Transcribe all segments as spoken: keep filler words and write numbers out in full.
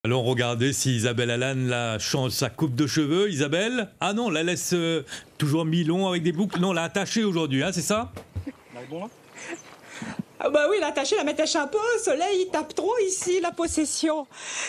Allons regarder si Isabelle Allan là, change sa coupe de cheveux. Isabelle? Ah non, la laisse euh, toujours mi-long avec des boucles. Non, l'a attachée aujourd'hui, hein, c'est ça? Là, bon, là Ah bah oui, l'attacher, la mettre à chapeau, le soleil, il tape trop ici, la possession.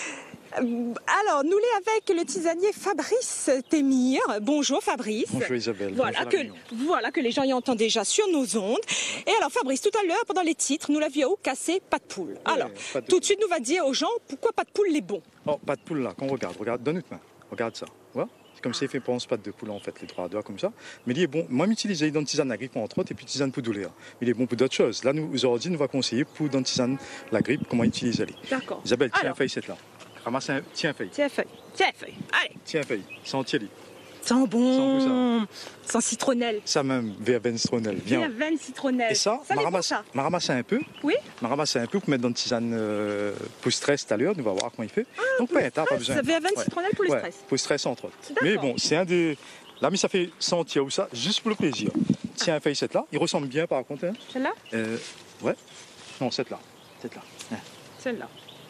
Alors, nous l'est avec le tisanier Fabrice Témir. Bonjour Fabrice. Bonjour Isabelle. Voilà, Bonjour que, voilà que les gens y entendent déjà sur nos ondes. Et alors Fabrice, tout à l'heure, pendant les titres, nous l'avions au cassé pas de poule. Alors, pas de tout de poule. suite, nous va dire aux gens pourquoi pas de poule les bons. Oh, pas de poule là, qu'on regarde, regarde, donne une main, regarde ça, voilà. C'est comme ça, il fait pense pas de poule en fait, les trois doigts comme ça. Mais il est bon, moi m'utiliser dans tisane la grippe entre autres et puis tisane pour douleur. Il est bon pour d'autres choses. Là, nous aujourd'hui, nous va conseiller pour dans tisane la grippe, comment utiliser les. D'accord. Isabelle, tiens Alors. un feuille cette là. Ramasse un, tiens un feuille, Tiens feuille, tiens feuille, allez. tiens un feuille, sans tirer. Sans bon, Sans sans citronnelle. Ça même, verveine citronnelle, Bien viens. veine citronnelle. Et ça, ça m'a l'est bon, ramassé, ça. m'a ramassé un peu, Oui. m'a ramassé un peu pour mettre dans une tisane euh, pour stress tout à l'heure, nous va voir comment il fait. Donc pas pas besoin. Ça fait veine Ouais. citronnelle pour le Ouais, stress. pour le stress entre autres. D'accord. Mais bon, c'est un des. Là, mais ça fait sentir ou ça, juste pour le plaisir. Tiens, un feuille cette là, il ressemble bien par contre. Hein. Celle-là? Euh, ouais. Non, cette là. Cette là. Hein. Celle-là.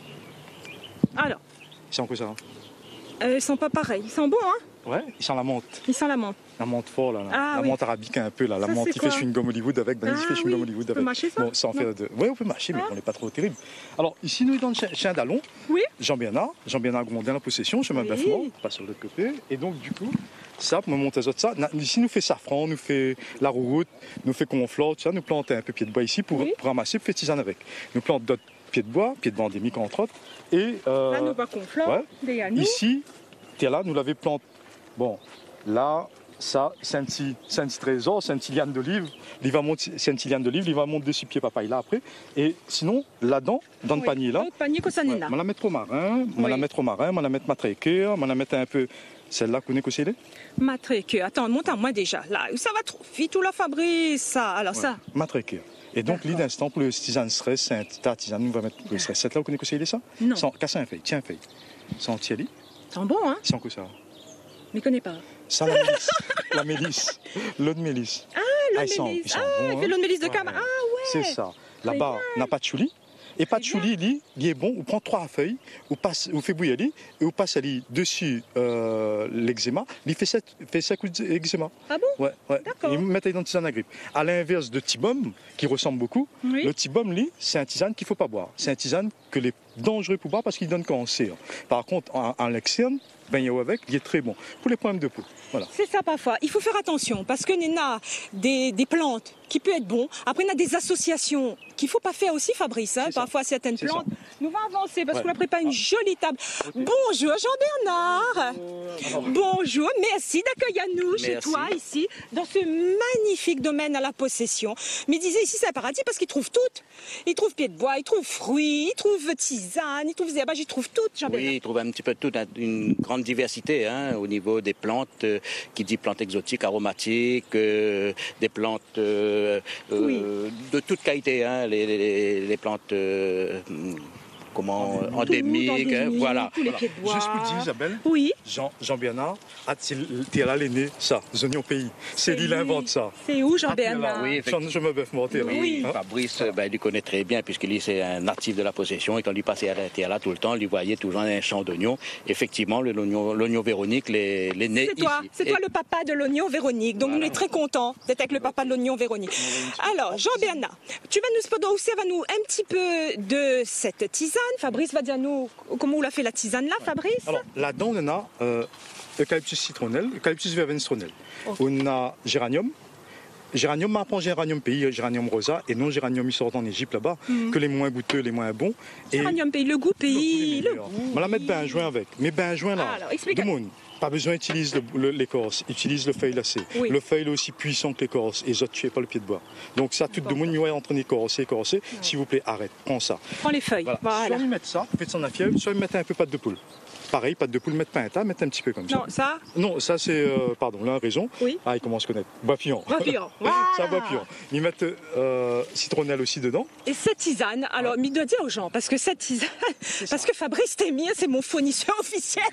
Alors, Ils sont quoi ça? euh, ils sont pas pareils. Ils sont bons, hein? Ouais, ils sont la menthe. Ils sont la menthe. La menthe fort là. là. Ah, la oui. menthe arabique un peu là. La Ça, menthe c'est qui fait quoi? chewing-gum Hollywood avec. Ben, Ah, il fait chewing-gum oui. Hollywood On peut avec. mâcher ça? Bon, ça en fait de. Ouais, on peut mâcher, mais Ah. on n'est pas trop terrible. Alors, ici, nous, dans le chien, chien d'Allon, Oui. Jean-Bernard, Jean-Bernard Grondin, la possession, chemin Oui. bœuf mort, pas sur l'autre côté. Et donc, du coup, ça, pour me monter ça, ça, na- ici, nous fait safran, nous fait la rouroute, nous fait conflore, tout ça, nous plantons un peu pied de bois ici pour, Oui. pour ramasser, pour faire tisane avec. Nous plantons d'autres pieds de bois, pieds de bois endémiques, entre autres. Et euh, Là, nous va conflore. ouais. Des nous. ici, t'es là, nous l'avons planté. Bon, là, ça, c'est un petit, c'est un petit trésor, c'est un petit liane d'olive. Il va monter, c'est un petit liane d'olive, il va monter dessus pied papaye là après. Et sinon, là-dedans, dans le Oui. panier là, L'autre panier que ça n'est ouais, là. on la mettre au marin, on Oui. la mettre au marin, on la mettre matraqueur, on la mettre un peu. Celle-là, qu'on est aussi Matré attends, monte à moi déjà. Là, ça va trop vite, tout la Fabrice, ça. Alors ça. Matraqueur. Et donc, l'idée d'instant pour le tisane stress, c'est un petit tisane, nous va mettre le stress. Cette là, vous connaissez ça? Non. Sans, casse un feuille, tiens un feuille. Sans tirer, Ils sont bons, hein? sans que ça. Mais connais pas. Ça, la mélisse. La mélisse. L'eau de mélisse. Ah, Ah, l'eau ils sont- de ils mélisse. sont Ah, bons, il hein. fait l'eau de mélisse de Ouais. cam. Ah ouais. C'est ça. Là-bas, on n'a pas de chouli. Et pas de Très chouli, lui, il est bon. On prend trois feuilles, on passe, on fait bouillir lui, et on passe lui dessus euh, l'eczéma. Il fait sept, fait sept coups d'eczéma. Ah bon? Ouais, ouais. D'accord. Et il met dans le tisane à grippe. À l'inverse de Tibum, qui ressemble beaucoup, Oui. le Tibum, lui, c'est un tisane qu'il ne faut pas boire. C'est un tisane que les dangereux pour boire parce qu'il donne cancer. Par contre, en, en l'externe, ben il y a avec, il est très bon pour les problèmes de peau. Voilà. C'est ça parfois. Il faut faire attention parce que nous a des, des plantes qui peuvent être bons. Après, on a des associations qu'il ne faut pas faire aussi, Fabrice. Hein. C'est ça. Parfois, certaines C'est plantes. Nous allons avancer parce Ouais. qu'on a préparé une jolie table. Bonjour Jean-Bernard. Bonjour, merci d'accueillir nous chez Merci. toi ici, dans ce magnifique domaine à la possession. Mais il disait ici c'est un paradis parce qu'il trouve tout. Il trouve pied de bois, il trouve fruits, il trouve tisane, il trouve herbage, il trouve tout, Jean-Bernard. Oui, il trouve un petit peu tout, une grande diversité hein, au niveau des plantes, euh, qui dit plantes exotiques, aromatiques, euh, des plantes euh, Oui. euh, de toute qualité, hein, les, les- les plantes euh, comment, Tout, endémiques, hein, endémiques, voilà. tous les pieds de bois. Juste pour dire, Isabelle, Oui. Jean, Jean-Bernard, ah, c'est t'es là l'aîné, ça, Zonion Pays. C'est lui qui invente ça. C'est où Ah, Jean-Bernard? Oui, Jean, je me bœuf monter là. Oui, Hein? Fabrice, ben, il lui connaît très bien, puisque lui, c'est un natif de la possession. Et quand lui passait à l'intérieur là tout le temps, il lui voyait toujours un champ d'oignons. Effectivement, le- l'oignon l'oignon Véronique, les, les nés C'est toi, ici. c'est Et- toi le papa de l'oignon Véronique. Donc Voilà. nous, on est très contents d'être avec le papa de l'oignon Véronique. Alors, Jean-Bernard, tu vas nous spodoser va nous un petit peu de cette tisane. Fabrice va dire nous comment on l'a fait la tisane là, Fabrice. Alors, là-dedans, on a euh, eucalyptus citronnelle, eucalyptus verveine citronnelle. Ok. On a géranium. Géranium, on prend géranium pays, géranium rosa, et non géranium ils sortent en Égypte là-bas, que les moins goûteux, les moins bons. Et Géranium pays, le goût pays, le goût. on va la mettre ben joint avec. Mais ben joint là, Alors, explique. tout le monde, pas besoin d'utiliser le- le- l'écorce, utilise le feuille lacé. Oui. Le feuille est aussi puissant que l'écorce, et les autres, tu pas le pied de bois. Donc ça, tout le monde, il est en train d'écorcer, écorcer. S'il vous plaît, arrête, prends ça. Prends les feuilles. Voilà. Voilà. Soit lui mettre ça, faites son affaire, soit lui mettre un peu pâte de poule. Pareil, pâte de poule, mettre pas un tas, mettre un petit peu comme ça. Non, ça, Non, ça c'est, euh, pardon, là, raison. Oui. Ah, il commence à connaître. Bois pillant. Bois pillant. Ça, Voilà. bois pillant. Ils mettent euh, citronnelle aussi dedans. et cette tisane, alors, mais il doit dire aux gens, parce que cette tisane, parce que Fabrice Témir, c'est mon fournisseur officiel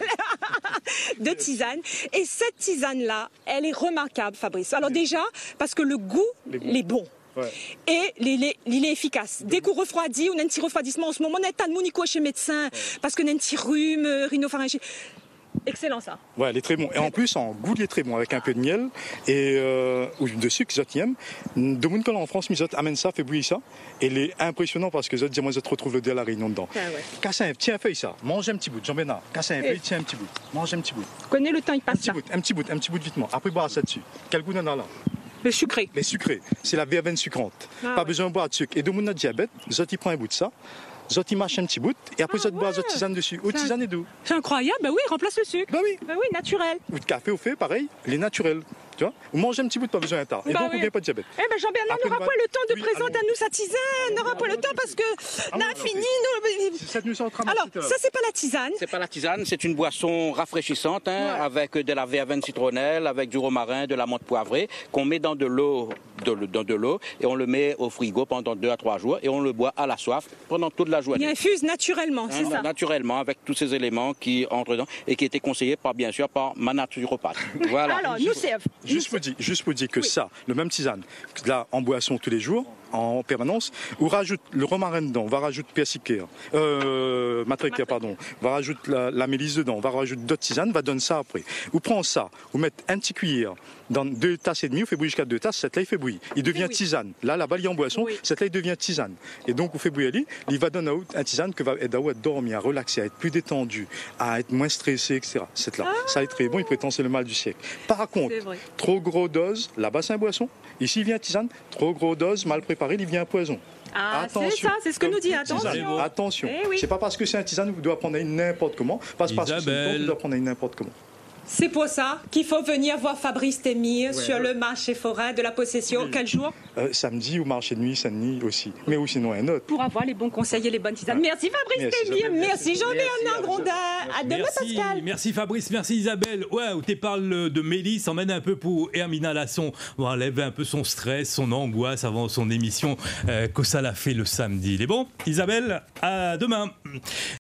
de tisane. Et cette tisane-là, elle est remarquable, Fabrice. Alors déjà, parce que le goût, Les bons. les bons. Ouais. Et il est, il est efficace. Dès qu'on refroidit, on a un petit refroidissement en ce moment, on a un tas de monico chez médecin, ouais. parce qu'on a un petit rhume, euh, rhinopharyngite. Excellent ça. Ouais, elle est très bon. Et en plus, en goût, il est très bon, avec un peu de miel et euh, ou de sucre, Zot y aime. De mon en France, Zot amène ça, fait bouillir ça. Et il est impressionnant parce que Zot dit, moi, Zot retrouve le dé à la réunion dedans. Ah ouais. Casse un, tiens un feuille ça, mange un petit bout, Jean-Bernard. Casse un feuille, tiens un petit bout, mange un petit bout. Connais le temps, il passe un petit ça. Bout, un petit bout, un petit bout de vitement. Après, boire ça dessus. Quel goût on a là? Le sucré. Les sucrés. C'est la verveine sucrante. Ah Pas ouais. besoin de boire de sucre. Et de mon diabète, Zot il prend un bout de ça. Zot il mâche un petit bout et après ah Zot ouais. boit Zot tisane dessus. Ou tisane et d'eau. C'est incroyable, bah oui, remplace le sucre. Bah oui. Bah oui, naturel. Ou de café au fait, pareil, les naturels. Tu vois, ou manger un petit bout, pas besoin d'un tard. Et bah donc, oui. on n'a pas de diabète. Eh ben Jean-Bernard n'aura va... pas le temps de oui, présenter alors... à nous sa tisane, n'aura pas le temps parce que ah, on a non, fini. Non, nous... Alors, ça c'est pas la tisane. C'est pas la tisane, c'est une boisson rafraîchissante hein, ouais. avec de la verveine citronnelle, avec du romarin, de la menthe poivrée, qu'on met dans de l'eau, de, dans de l'eau et on le met au frigo pendant deux à trois jours et on le boit à la soif pendant toute la journée. Il infuse naturellement, c'est hein, ça. Naturellement, avec tous ces éléments qui entrent dedans et qui étaient conseillés par bien sûr par ma naturopathe. Voilà. Alors, nous c'est juste pour dire, juste pour dire que oui. ça, le même tisane, là en boisson tous les jours, en permanence, on rajoute le romarin dedans, on va rajouter persicaire, euh, matraquaire, pardon, on va rajouter la, la mélisse dedans, on va rajouter d'autres tisanes, on va donner ça après. Vous prenez ça, vous mettez un petit cuillère dans deux tasses et demie, vous fait bouillir jusqu'à deux tasses, cette là il fait bouillir, il devient oui. tisane. Là, la balle en boisson, oui. cette là il devient tisane. Et donc vous fait bouillir, il va donner un tisane que va aider à dormir, à relaxer, à être plus détendu, à être moins stressé, et cetera. Cette là, ah. ça est très bon, il prétend c'est le mal du siècle. Par contre, trop gros dose, là-bas c'est un boisson, ici il vient tisane, trop gros dose, mal préparé, il vient un poison. Ah, c'est ça, c'est ce que nous dit, attention. Attention, eh oui. c'est pas parce que c'est un tisane que vous devez prendre n'importe comment, pas parce que c'est une plante que vous devez prendre n'importe comment. C'est pour ça qu'il faut venir voir Fabrice Témire ouais, sur ouais. le marché forain de la possession. Oui. Quel jour euh, Samedi, au marché de nuit, samedi aussi. Mais ou sinon un autre. Pour avoir les bons conseils et les bonnes tisanes. Ouais. Merci Fabrice Témire, merci, merci Jean-Bernard Grondin. À demain merci, Pascal. Merci Fabrice, merci Isabelle. Ouais, où tu parles de Mélisse, emmène un peu pour Hermina Lasson. On enlève un peu son stress, son angoisse avant son émission euh, que ça l'a fait le samedi. Il est bon Isabelle, à demain.